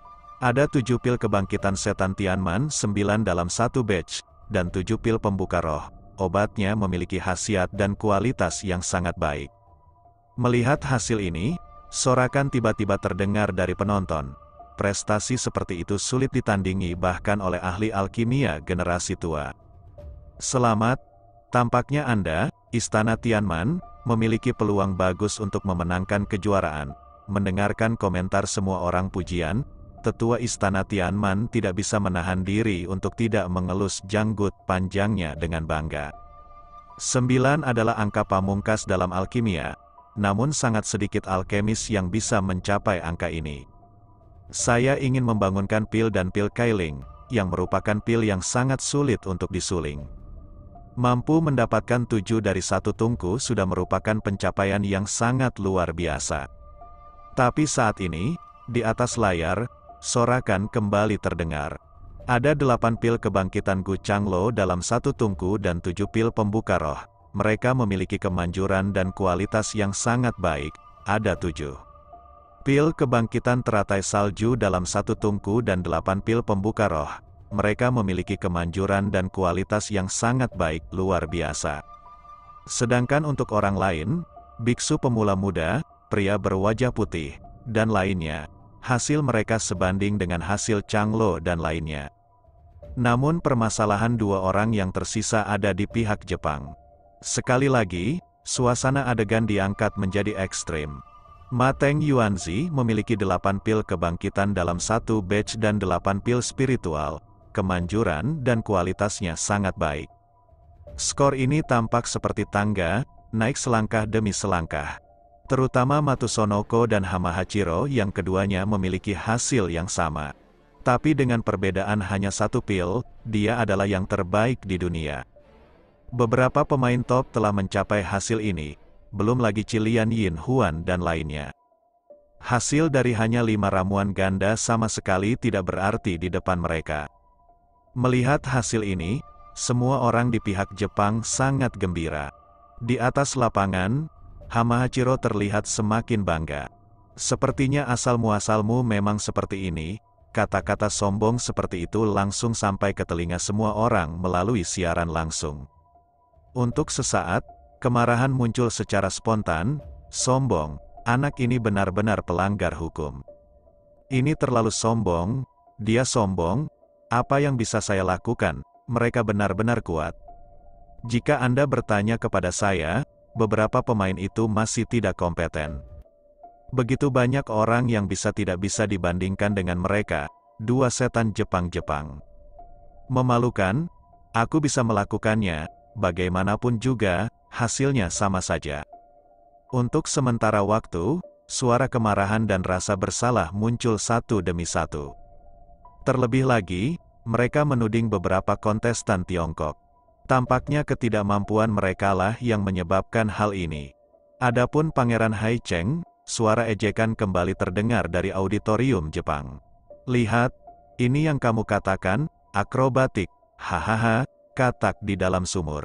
Ada tujuh pil kebangkitan setan Tianman, sembilan dalam satu batch, dan tujuh pil pembuka roh. Obatnya memiliki khasiat dan kualitas yang sangat baik. Melihat hasil ini, sorakan tiba-tiba terdengar dari penonton. Prestasi seperti itu sulit ditandingi bahkan oleh ahli alkimia generasi tua. Selamat, tampaknya Anda, Istana Tianman, memiliki peluang bagus untuk memenangkan kejuaraan. Mendengarkan komentar semua orang pujian, Tetua Istana Tianman tidak bisa menahan diri untuk tidak mengelus janggut panjangnya dengan bangga. Sembilan adalah angka pamungkas dalam alkimia, namun sangat sedikit alkemis yang bisa mencapai angka ini. Saya ingin membangunkan pil dan pil Kailing, yang merupakan pil yang sangat sulit untuk disuling. Mampu mendapatkan tujuh dari satu tungku sudah merupakan pencapaian yang sangat luar biasa. Tapi saat ini, di atas layar, sorakan kembali terdengar. Ada delapan pil kebangkitan Gu Changlo dalam satu tungku dan tujuh pil pembuka roh. Mereka memiliki kemanjuran dan kualitas yang sangat baik. Ada tujuh pil kebangkitan teratai salju dalam satu tungku dan delapan pil pembuka roh. Mereka memiliki kemanjuran dan kualitas yang sangat baik, luar biasa. Sedangkan untuk orang lain, biksu pemula muda, pria berwajah putih, dan lainnya, hasil mereka sebanding dengan hasil Changlo dan lainnya. Namun permasalahan dua orang yang tersisa ada di pihak Jepang. Sekali lagi, suasana adegan diangkat menjadi ekstrim. Ma Teng Yuanzi memiliki delapan pil kebangkitan dalam satu batch dan delapan pil spiritual, kemanjuran dan kualitasnya sangat baik. Skor ini tampak seperti tangga, naik selangkah demi selangkah. Terutama Matsusonoko dan Hamahachiro yang keduanya memiliki hasil yang sama. Tapi dengan perbedaan hanya satu pil, dia adalah yang terbaik di dunia. Beberapa pemain top telah mencapai hasil ini, belum lagi Cilian Yin Huan dan lainnya. Hasil dari hanya lima ramuan ganda sama sekali tidak berarti di depan mereka. Melihat hasil ini, semua orang di pihak Jepang sangat gembira. Di atas lapangan, Hamahachiro terlihat semakin bangga. Sepertinya asal-muasalmu memang seperti ini, kata-kata sombong seperti itu langsung sampai ke telinga semua orang melalui siaran langsung. Untuk sesaat, kemarahan muncul secara spontan, sombong, anak ini benar-benar pelanggar hukum. Ini terlalu sombong, dia sombong, apa yang bisa saya lakukan, mereka benar-benar kuat. Jika Anda bertanya kepada saya, beberapa pemain itu masih tidak kompeten. Begitu banyak orang yang bisa tidak bisa dibandingkan dengan mereka, dua setan Jepang-Jepang. Memalukan, aku bisa melakukannya, bagaimanapun juga, hasilnya sama saja. Untuk sementara waktu, suara kemarahan dan rasa bersalah muncul satu demi satu. Terlebih lagi, mereka menuding beberapa kontestan Tiongkok. Tampaknya ketidakmampuan merekalah yang menyebabkan hal ini. Adapun Pangeran Hai Cheng, suara ejekan kembali terdengar dari auditorium Jepang. Lihat, ini yang kamu katakan, akrobatik, hahaha, katak di dalam sumur.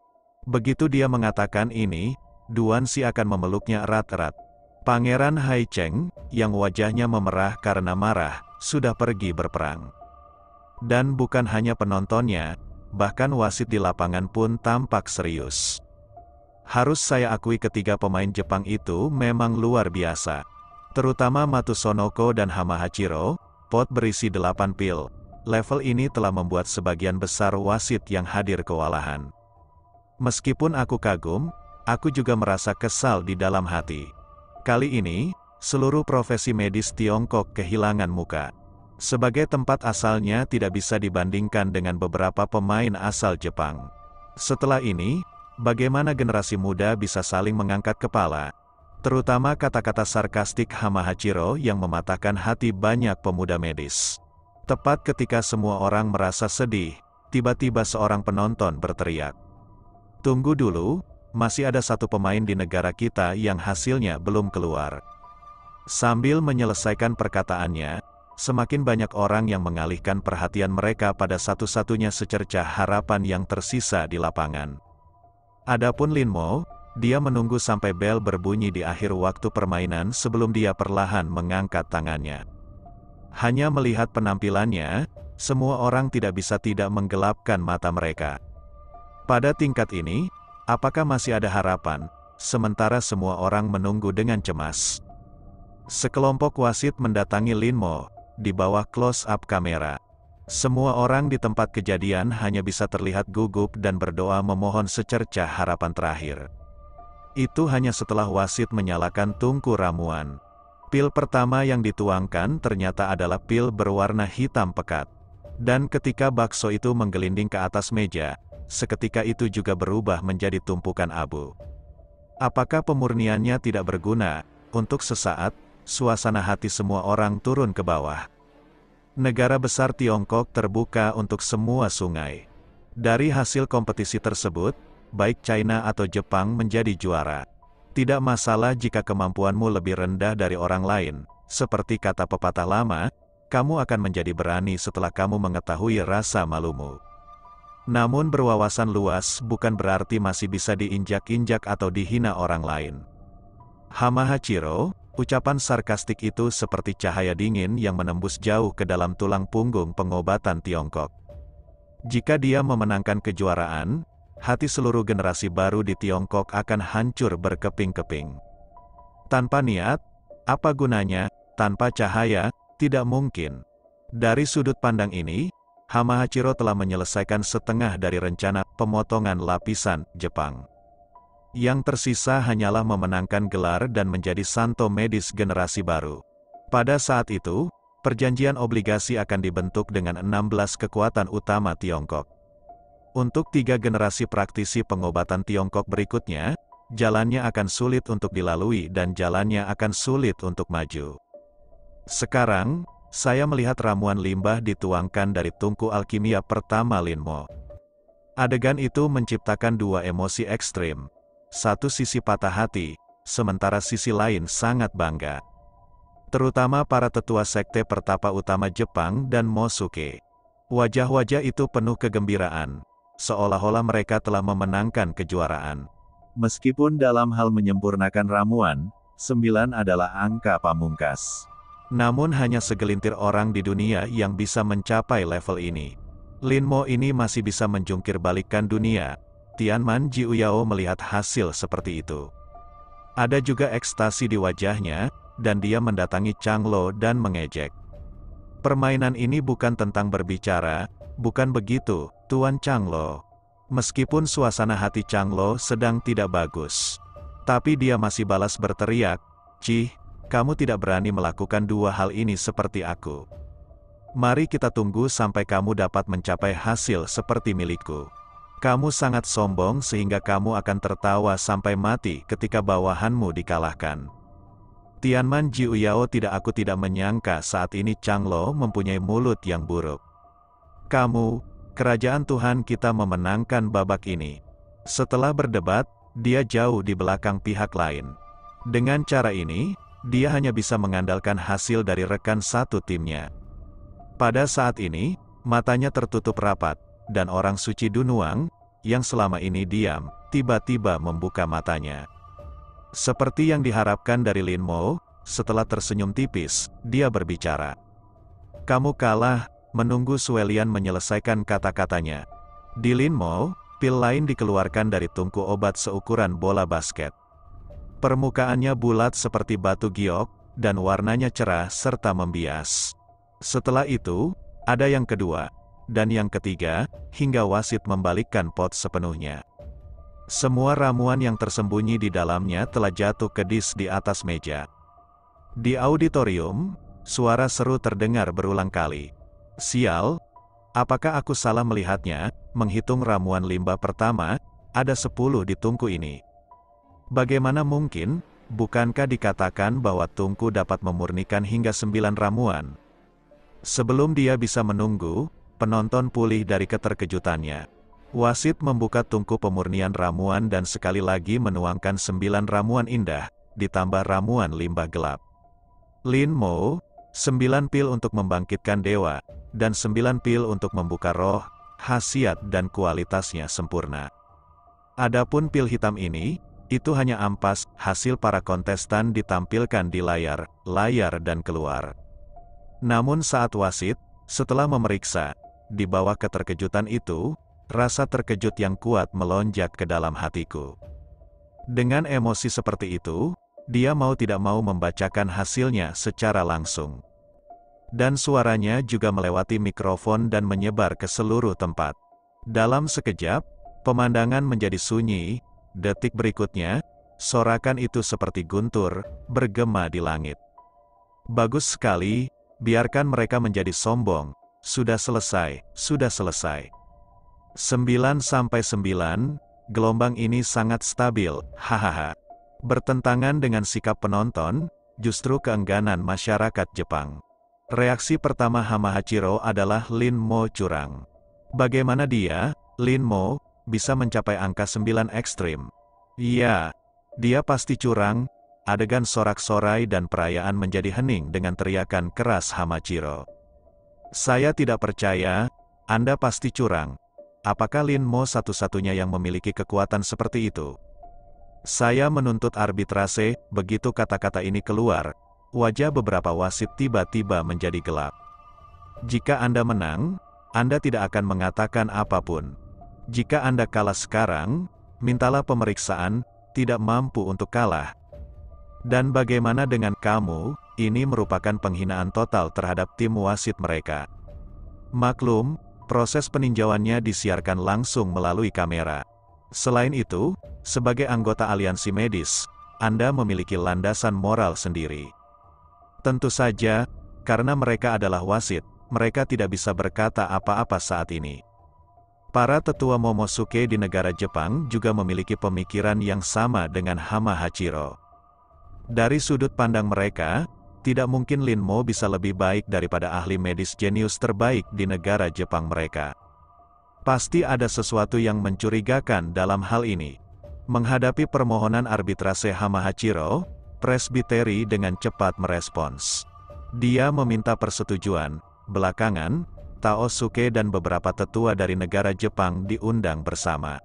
Begitu dia mengatakan ini, Duan Xi akan memeluknya erat-erat. Pangeran Hai Cheng, yang wajahnya memerah karena marah, sudah pergi berperang. Dan bukan hanya penontonnya, bahkan wasit di lapangan pun tampak serius. Harus saya akui ketiga pemain Jepang itu memang luar biasa. Terutama Matsusonoko dan Hamahachiro, pot berisi delapan pil. Level ini telah membuat sebagian besar wasit yang hadir kewalahan. Meskipun aku kagum, aku juga merasa kesal di dalam hati. Kali ini, seluruh profesi medis Tiongkok kehilangan muka. Sebagai tempat asalnya tidak bisa dibandingkan dengan beberapa pemain asal Jepang. Setelah ini, bagaimana generasi muda bisa saling mengangkat kepala? Terutama kata-kata sarkastik Hamahachiro yang mematahkan hati banyak pemuda medis. Tepat ketika semua orang merasa sedih, tiba-tiba seorang penonton berteriak. Tunggu dulu, masih ada satu pemain di negara kita yang hasilnya belum keluar. Sambil menyelesaikan perkataannya, semakin banyak orang yang mengalihkan perhatian mereka pada satu-satunya secercah harapan yang tersisa di lapangan. Adapun Lin Mo, dia menunggu sampai bel berbunyi di akhir waktu permainan sebelum dia perlahan mengangkat tangannya. Hanya melihat penampilannya, semua orang tidak bisa tidak menggelapkan mata mereka. Pada tingkat ini, apakah masih ada harapan, sementara semua orang menunggu dengan cemas. Sekelompok wasit mendatangi Lin Mo, di bawah close-up kamera. Semua orang di tempat kejadian hanya bisa terlihat gugup dan berdoa memohon secercah harapan terakhir. Itu hanya setelah wasit menyalakan tungku ramuan. Pil pertama yang dituangkan ternyata adalah pil berwarna hitam pekat. Dan ketika bakso itu menggelinding ke atas meja, seketika itu juga berubah menjadi tumpukan abu. Apakah pemurniannya tidak berguna? Untuk sesaat, suasana hati semua orang turun ke bawah. Negara besar Tiongkok terbuka untuk semua sungai. Dari hasil kompetisi tersebut, baik China atau Jepang menjadi juara. Tidak masalah jika kemampuanmu lebih rendah dari orang lain, seperti kata pepatah lama, kamu akan menjadi berani setelah kamu mengetahui rasa malumu. Namun berwawasan luas bukan berarti masih bisa diinjak-injak atau dihina orang lain. Hamahachiro, ucapan sarkastik itu seperti cahaya dingin yang menembus jauh ke dalam tulang punggung pengobatan Tiongkok. Jika dia memenangkan kejuaraan, hati seluruh generasi baru di Tiongkok akan hancur berkeping-keping. Tanpa niat, apa gunanya? Tanpa cahaya, tidak mungkin. Dari sudut pandang ini, Hamahachiro telah menyelesaikan setengah dari rencana pemotongan lapisan Jepang. Yang tersisa hanyalah memenangkan gelar dan menjadi santo medis generasi baru. Pada saat itu, perjanjian obligasi akan dibentuk dengan enam belas kekuatan utama Tiongkok. Untuk tiga generasi praktisi pengobatan Tiongkok berikutnya, jalannya akan sulit untuk dilalui dan jalannya akan sulit untuk maju. Sekarang, saya melihat ramuan limbah dituangkan dari tungku alkimia pertama Lin Mo. Adegan itu menciptakan dua emosi ekstrim. Satu sisi patah hati, sementara sisi lain sangat bangga. Terutama para tetua sekte pertapa utama Jepang dan Mosuke. Wajah-wajah itu penuh kegembiraan, seolah-olah mereka telah memenangkan kejuaraan. Meskipun dalam hal menyempurnakan ramuan, sembilan adalah angka pamungkas. Namun hanya segelintir orang di dunia yang bisa mencapai level ini. Lin Mo ini masih bisa menjungkir balikkan dunia. Tianman Jiuyao melihat hasil seperti itu. Ada juga ekstasi di wajahnya, dan dia mendatangi Chang Lo dan mengejek. Permainan ini bukan tentang berbicara, bukan begitu, Tuan Chang Lo. Meskipun suasana hati Chang Lo sedang tidak bagus, tapi dia masih balas berteriak, "Cih, kamu tidak berani melakukan dua hal ini seperti aku. Mari kita tunggu sampai kamu dapat mencapai hasil seperti milikku. Kamu sangat sombong sehingga kamu akan tertawa sampai mati ketika bawahanmu dikalahkan." Tianman Jiuyao tidak aku tidak menyangka saat ini Chang Lo mempunyai mulut yang buruk. Kamu, kerajaan Tuhan kita memenangkan babak ini. Setelah berdebat, dia jauh di belakang pihak lain. Dengan cara ini, dia hanya bisa mengandalkan hasil dari rekan satu timnya. Pada saat ini, matanya tertutup rapat, dan orang suci Dunuang, yang selama ini diam, tiba-tiba membuka matanya. Seperti yang diharapkan dari Lin Mo, setelah tersenyum tipis, dia berbicara. Kamu kalah, menunggu Suelian menyelesaikan kata-katanya. Di Lin Mo, pil lain dikeluarkan dari tungku obat seukuran bola basket. Permukaannya bulat seperti batu giok, dan warnanya cerah serta membias. Setelah itu, ada yang kedua, dan yang ketiga, hingga wasit membalikkan pot sepenuhnya. Semua ramuan yang tersembunyi di dalamnya telah jatuh ke dis di atas meja. Di auditorium, suara seru terdengar berulang kali. Sial, apakah aku salah melihatnya? Menghitung ramuan limbah pertama, ada sepuluh di tungku ini. Bagaimana mungkin, bukankah dikatakan bahwa tungku dapat memurnikan hingga sembilan ramuan? Sebelum dia bisa menunggu, penonton pulih dari keterkejutannya. Wasit membuka tungku pemurnian ramuan dan sekali lagi menuangkan sembilan ramuan indah, ditambah ramuan limbah gelap. Lin Mo, sembilan pil untuk membangkitkan dewa, dan sembilan pil untuk membuka roh, khasiat dan kualitasnya sempurna. Adapun pil hitam ini, itu hanya ampas, hasil para kontestan ditampilkan di layar, layar dan keluar. Namun saat wasit, setelah memeriksa, di bawah keterkejutan itu, rasa terkejut yang kuat melonjak ke dalam hatiku. Dengan emosi seperti itu, dia mau tidak mau membacakan hasilnya secara langsung. Dan suaranya juga melewati mikrofon dan menyebar ke seluruh tempat. Dalam sekejap, pemandangan menjadi sunyi, detik berikutnya, sorakan itu seperti guntur, bergema di langit. Bagus sekali, biarkan mereka menjadi sombong, sudah selesai, sudah selesai. sembilan sampai sembilan, gelombang ini sangat stabil, hahaha. Bertentangan dengan sikap penonton, justru keengganan masyarakat Jepang. Reaksi pertama Hamahachiro adalah Lin Mo curang. Bagaimana dia, Lin Mo, bisa mencapai angka sembilan ekstrim? Iya, dia pasti curang. Adegan sorak-sorai dan perayaan menjadi hening dengan teriakan keras Hamachiro. Saya tidak percaya, Anda pasti curang. Apakah Lin Mo satu-satunya yang memiliki kekuatan seperti itu? Saya menuntut arbitrase. Begitu kata-kata ini keluar, wajah beberapa wasit tiba-tiba menjadi gelap. Jika Anda menang, Anda tidak akan mengatakan apapun. Jika Anda kalah sekarang, mintalah pemeriksaan, tidak mampu untuk kalah. Dan bagaimana dengan kamu? Ini merupakan penghinaan total terhadap tim wasit mereka. Maklum, proses peninjauannya disiarkan langsung melalui kamera. Selain itu, sebagai anggota aliansi medis, Anda memiliki landasan moral sendiri. Tentu saja, karena mereka adalah wasit, mereka tidak bisa berkata apa-apa saat ini. Para tetua Momosuke di negara Jepang juga memiliki pemikiran yang sama dengan Hamahachiro. Dari sudut pandang mereka, tidak mungkin Lin Mo bisa lebih baik daripada ahli medis jenius terbaik di negara Jepang mereka. Pasti ada sesuatu yang mencurigakan dalam hal ini. Menghadapi permohonan arbitrase Hamahachiro, presbiteri dengan cepat merespons. Dia meminta persetujuan. Belakangan, Taosuke dan beberapa tetua dari negara Jepang diundang bersama.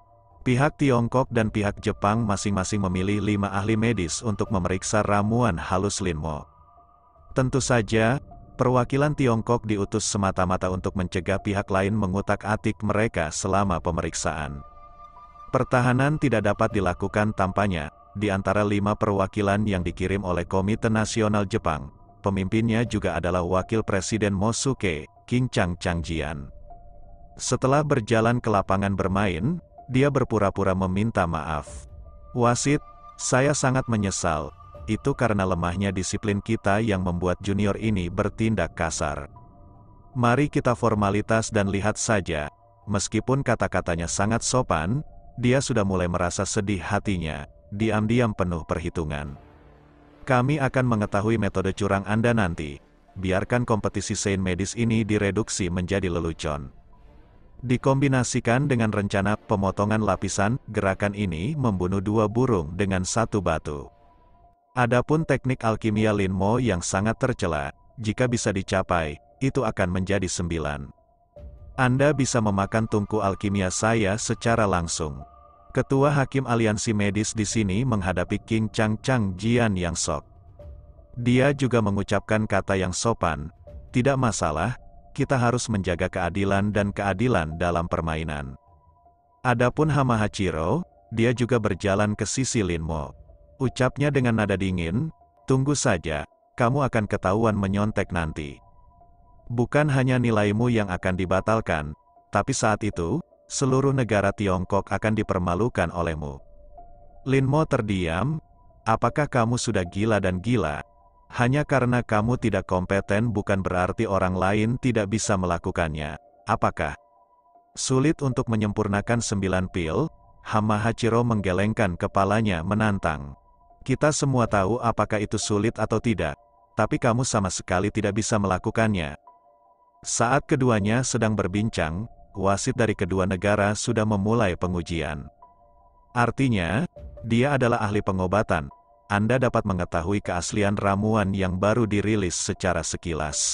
Pihak Tiongkok dan pihak Jepang masing-masing memilih lima ahli medis untuk memeriksa ramuan halus Lin Mo. Tentu saja, perwakilan Tiongkok diutus semata-mata untuk mencegah pihak lain mengutak-atik mereka selama pemeriksaan. Pertahanan tidak dapat dilakukan tampaknya, di antara lima perwakilan yang dikirim oleh Komite Nasional Jepang. Pemimpinnya juga adalah Wakil Presiden Mosuke, King Chang Changjian. Setelah berjalan ke lapangan bermain, dia berpura-pura meminta maaf. Wasit, saya sangat menyesal. Itu karena lemahnya disiplin kita yang membuat junior ini bertindak kasar. Mari kita formalitas dan lihat saja. Meskipun kata-katanya sangat sopan, dia sudah mulai merasa sedih hatinya. Diam-diam penuh perhitungan. Kami akan mengetahui metode curang Anda nanti. Biarkan kompetisi Sein medis ini direduksi menjadi lelucon. Dikombinasikan dengan rencana pemotongan lapisan, gerakan ini membunuh dua burung dengan satu batu. Adapun teknik alkimia Lin Mo yang sangat tercela, jika bisa dicapai, itu akan menjadi sembilan. Anda bisa memakan tungku alkimia saya secara langsung. Ketua Hakim Aliansi Medis di sini menghadapi King Chang Changjian yang sok. Dia juga mengucapkan kata yang sopan, tidak masalah. Kita harus menjaga keadilan dan keadilan dalam permainan. Adapun Hamahachiro, dia juga berjalan ke sisi Lin Mo. Ucapnya dengan nada dingin, tunggu saja, kamu akan ketahuan menyontek nanti. Bukan hanya nilaimu yang akan dibatalkan, tapi saat itu, seluruh negara Tiongkok akan dipermalukan olehmu. Lin Mo terdiam, apakah kamu sudah gila dan gila? Hanya karena kamu tidak kompeten bukan berarti orang lain tidak bisa melakukannya. Apakah sulit untuk menyempurnakan sembilan pil? Hamahachiro menggelengkan kepalanya menantang. Kita semua tahu apakah itu sulit atau tidak, tapi kamu sama sekali tidak bisa melakukannya. Saat keduanya sedang berbincang, wasit dari kedua negara sudah memulai pengujian. Artinya, dia adalah ahli pengobatan. Anda dapat mengetahui keaslian ramuan yang baru dirilis secara sekilas.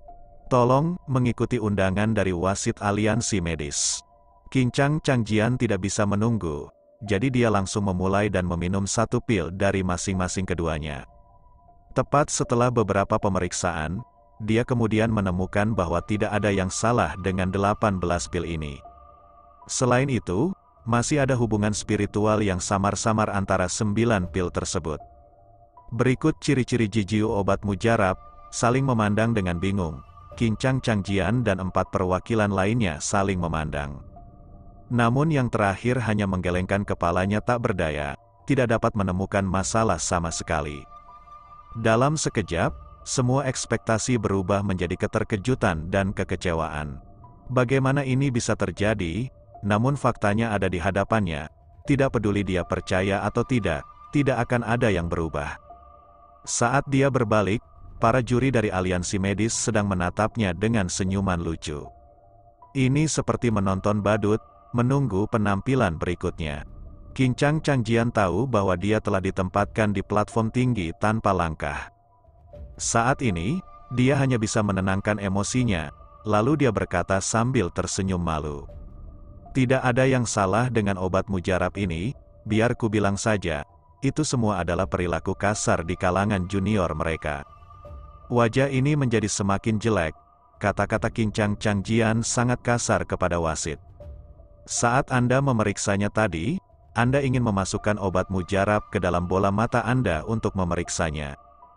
Tolong mengikuti undangan dari wasit aliansi medis. Qincang Changjian tidak bisa menunggu, jadi dia langsung memulai dan meminum satu pil dari masing-masing keduanya. Tepat setelah beberapa pemeriksaan, dia kemudian menemukan bahwa tidak ada yang salah dengan delapan belas pil ini. Selain itu, masih ada hubungan spiritual yang samar-samar antara sembilan pil tersebut. Berikut ciri-ciri jijiu obat mujarab, saling memandang dengan bingung. Qincang Changjian dan empat perwakilan lainnya saling memandang. Namun yang terakhir hanya menggelengkan kepalanya tak berdaya, tidak dapat menemukan masalah sama sekali. Dalam sekejap, semua ekspektasi berubah menjadi keterkejutan dan kekecewaan. Bagaimana ini bisa terjadi? Namun faktanya ada di hadapannya, tidak peduli dia percaya atau tidak, tidak akan ada yang berubah. Saat dia berbalik, para juri dari aliansi medis sedang menatapnya dengan senyuman lucu. Ini seperti menonton badut, menunggu penampilan berikutnya. Qincang Changjian tahu bahwa dia telah ditempatkan di platform tinggi tanpa langkah. Saat ini, dia hanya bisa menenangkan emosinya, lalu dia berkata sambil tersenyum malu. Tidak ada yang salah dengan obat mujarab ini, biar ku bilang saja, itu semua adalah perilaku kasar di kalangan junior mereka. Wajah ini menjadi semakin jelek, kata-kata Qincang Changjian sangat kasar kepada wasit. Saat Anda memeriksanya tadi, Anda ingin memasukkan obat mujarab ke dalam bola mata Anda untuk memeriksanya.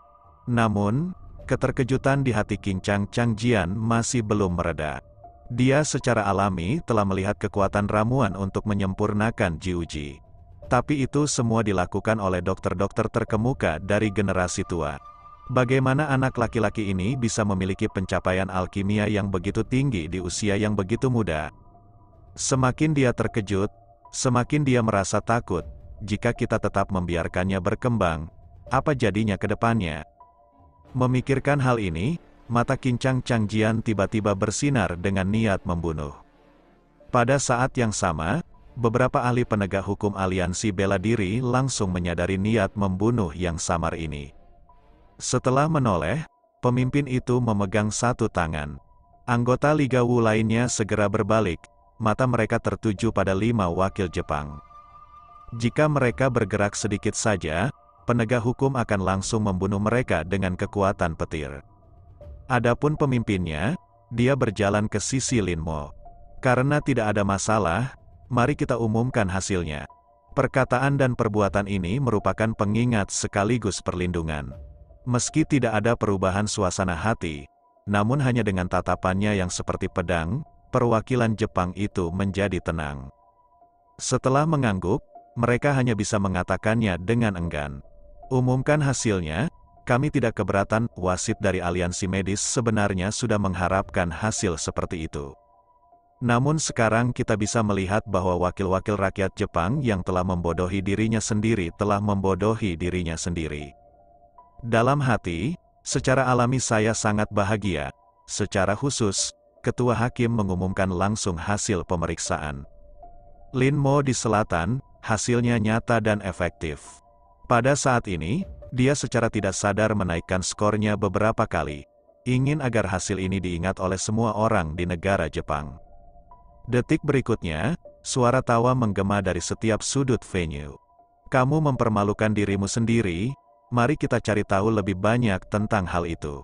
Namun, keterkejutan di hati Qincang Changjian masih belum mereda. Dia secara alami telah melihat kekuatan ramuan untuk menyempurnakan jiuji. Tapi itu semua dilakukan oleh dokter-dokter terkemuka dari generasi tua. Bagaimana anak laki-laki ini bisa memiliki pencapaian alkimia yang begitu tinggi di usia yang begitu muda? Semakin dia terkejut, semakin dia merasa takut. Jika kita tetap membiarkannya berkembang, apa jadinya ke depannya? Memikirkan hal ini, mata Qincang Changjian tiba-tiba bersinar dengan niat membunuh. Pada saat yang sama, beberapa ahli penegak hukum aliansi bela diri langsung menyadari niat membunuh yang samar ini. Setelah menoleh, pemimpin itu memegang satu tangan. Anggota Liga Wu lainnya segera berbalik, mata mereka tertuju pada lima wakil Jepang. Jika mereka bergerak sedikit saja, penegak hukum akan langsung membunuh mereka dengan kekuatan petir. Adapun pemimpinnya, dia berjalan ke sisi Lin Mo. Karena tidak ada masalah, mari kita umumkan hasilnya. Perkataan dan perbuatan ini merupakan pengingat sekaligus perlindungan. Meski tidak ada perubahan suasana hati, namun hanya dengan tatapannya yang seperti pedang, perwakilan Jepang itu menjadi tenang. Setelah mengangguk, mereka hanya bisa mengatakannya dengan enggan. Umumkan hasilnya. Kami tidak keberatan. Wasit dari aliansi medis sebenarnya sudah mengharapkan hasil seperti itu. Namun sekarang kita bisa melihat bahwa wakil-wakil rakyat Jepang yang telah membodohi dirinya sendiri telah membodohi dirinya sendiri. Dalam hati, secara alami saya sangat bahagia. Secara khusus, ketua hakim mengumumkan langsung hasil pemeriksaan. Lin Mo di selatan, hasilnya nyata dan efektif. Pada saat ini, dia secara tidak sadar menaikkan skornya beberapa kali, ingin agar hasil ini diingat oleh semua orang di negara Jepang. Detik berikutnya, suara tawa menggema dari setiap sudut venue. Kamu mempermalukan dirimu sendiri, mari kita cari tahu lebih banyak tentang hal itu.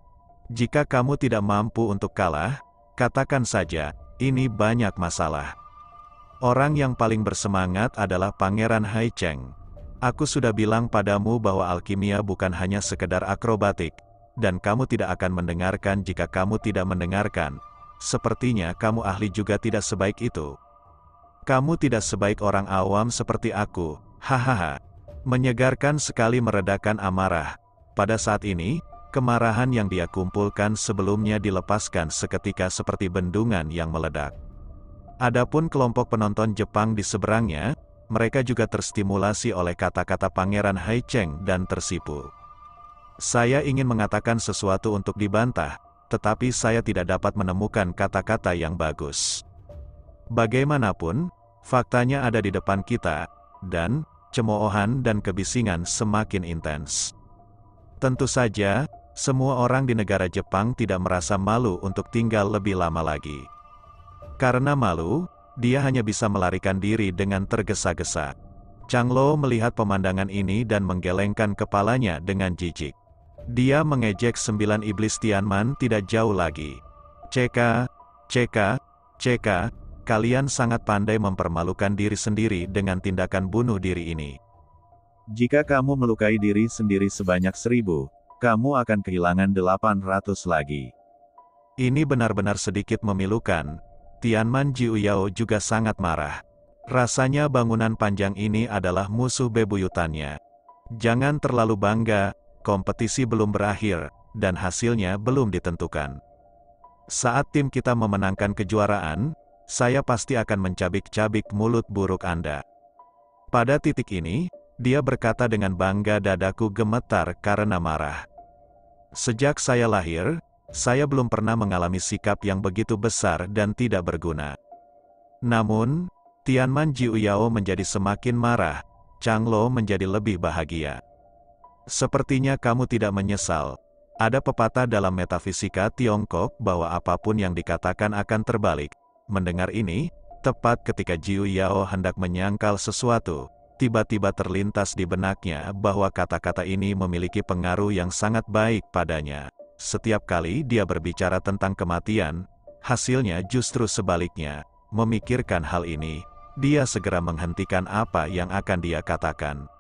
Jika kamu tidak mampu untuk kalah, katakan saja, ini banyak masalah. Orang yang paling bersemangat adalah Pangeran Haicheng. Aku sudah bilang padamu bahwa alkimia bukan hanya sekedar akrobatik, dan kamu tidak akan mendengarkan jika kamu tidak mendengarkan. Sepertinya kamu ahli juga tidak sebaik itu. Kamu tidak sebaik orang awam seperti aku, hahaha. Menyegarkan sekali meredakan amarah. Pada saat ini, kemarahan yang dia kumpulkan sebelumnya dilepaskan seketika seperti bendungan yang meledak. Adapun kelompok penonton Jepang di seberangnya, mereka juga terstimulasi oleh kata-kata Pangeran Haicheng dan tersipu. Saya ingin mengatakan sesuatu untuk dibantah, tetapi saya tidak dapat menemukan kata-kata yang bagus. Bagaimanapun, faktanya ada di depan kita, dan cemoohan dan kebisingan semakin intens. Tentu saja, semua orang di negara Jepang tidak merasa malu untuk tinggal lebih lama lagi. Karena malu, dia hanya bisa melarikan diri dengan tergesa-gesa. Changlo melihat pemandangan ini dan menggelengkan kepalanya dengan jijik. Dia mengejek sembilan iblis Tianman tidak jauh lagi. Ceka, ceka, ceka, kalian sangat pandai mempermalukan diri sendiri dengan tindakan bunuh diri ini. Jika kamu melukai diri sendiri sebanyak seribu, kamu akan kehilangan delapan ratus lagi. Ini benar-benar sedikit memilukan. Tianman Jiuyao juga sangat marah. Rasanya bangunan panjang ini adalah musuh bebuyutannya. Jangan terlalu bangga, kompetisi belum berakhir, dan hasilnya belum ditentukan. Saat tim kita memenangkan kejuaraan, saya pasti akan mencabik-cabik mulut buruk Anda. Pada titik ini, dia berkata dengan bangga, dadaku gemetar karena marah. Sejak saya lahir, saya belum pernah mengalami sikap yang begitu besar dan tidak berguna. Namun, Tianman Jiuyao menjadi semakin marah, Changlo menjadi lebih bahagia. Sepertinya kamu tidak menyesal. Ada pepatah dalam metafisika Tiongkok bahwa apapun yang dikatakan akan terbalik. Mendengar ini, tepat ketika Jiuyao hendak menyangkal sesuatu, tiba-tiba terlintas di benaknya bahwa kata-kata ini memiliki pengaruh yang sangat baik padanya. Setiap kali dia berbicara tentang kematian, hasilnya justru sebaliknya. Memikirkan hal ini, dia segera menghentikan apa yang akan dia katakan.